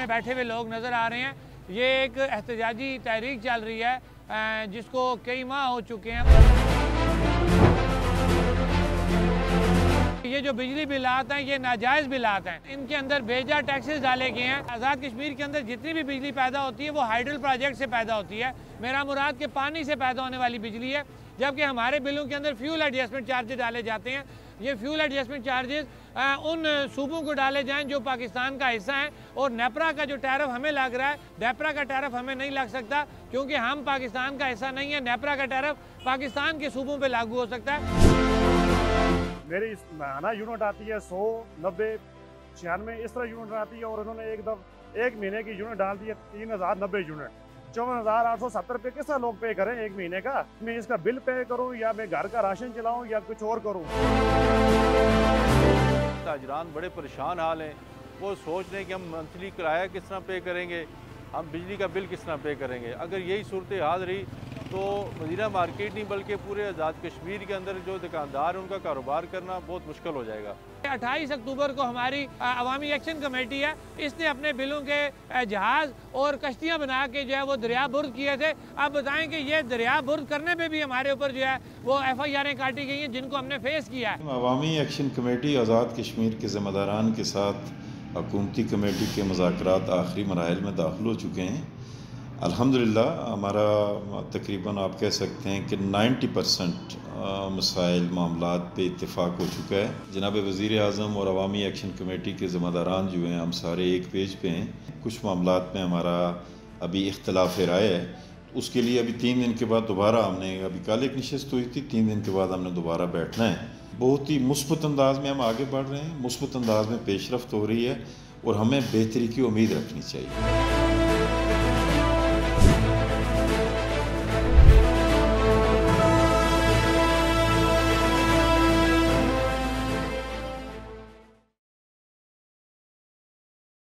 में बैठे हुए लोग नज़र आ रहे हैं। ये एक एहतजाजी तहरीक चल रही है जिसको कई माह हो चुके हैं। ये जो बिजली बिलात हैं ये नाजायज़ बिलात हैं, इनके अंदर बेजा टैक्सेस डाले गए हैं। आज़ाद कश्मीर के अंदर जितनी भी बिजली पैदा होती है वो हाइडल प्रोजेक्ट से पैदा होती है, मेरा मुराद के पानी से पैदा होने वाली बिजली है, जबकि हमारे बिलों के अंदर फ्यूल एडजस्टमेंट चार्जेस डाले जाते हैं। ये फ्यूल एडजस्टमेंट चार्जेस उन सूबों को डाले जाएं जो पाकिस्तान का हिस्सा है, और नेपरा का जो टैरिफ हमें लग रहा है, डेपरा का टैरिफ हमें नहीं लग सकता क्योंकि हम पाकिस्तान का हिस्सा नहीं है। नेपरा का टैरिफ पाकिस्तान के सूबों पे लागू हो सकता है। मेरी महाना यूनिट आती है 100, 90, 96 इस तरह यूनिट आती है, और उन्होंने एक महीने की यूनिट डाल दी है 3090 यूनिट। 54,870 रुपये किस लोग पे करें एक महीने का? मैं इसका बिल पे करूं या मैं घर का राशन चलाऊं या कुछ और करूं? ताजरान बड़े परेशान हाल हैं, वो सोच रहे हैं कि हम मंथली किराया किस तरह पे करेंगे, हम बिजली का बिल किस तरह पे करेंगे। अगर यही सूरत हाल रही तो मदीना मार्केट नहीं बल्कि पूरे आज़ाद कश्मीर के अंदर जो दुकानदार हैं उनका कारोबार करना बहुत मुश्किल हो जाएगा। 28 अक्टूबर को हमारी अवामी एक्शन कमेटी है, इसने अपने बिलों के जहाज़ और कश्तियाँ बना के जो है वो दरिया बुर्द किए थे। अब बताएं कि ये दरिया बुर्द करने पे भी हमारे ऊपर जो है वो FIR काटी गई हैं जिनको हमने फेस किया है। अवामी एक्शन कमेटी आज़ाद कश्मीर के ज़िम्मेदारान के साथ हुकूमती कमेटी के मुज़ाकरात आखिरी मराहिल में दाखिल हो चुके हैं। अल्हम्दुलिल्लाह हमारा तकरीबन आप कह सकते हैं कि 90% मसाइल मामलात पे इत्तेफाक हो चुका है। जनाब वज़ीर आज़म और अवामी एक्शन कमेटी के ज़िम्मेदारान जो हैं हम सारे एक पेज पे हैं। कुछ मामलात में हमारा अभी इख्तिलाफ राय है, उसके लिए अभी 3 दिन के बाद दोबारा हमने, अभी कल एक नशिस्त हुई थी, 3 दिन के बाद हमने दोबारा बैठना है। बहुत ही मुस्बत अंदाज में हम आगे बढ़ रहे हैं, मुस्बत अंदाज में पेशरफ्त हो रही है और हमें बेहतरी की उम्मीद रखनी चाहिए।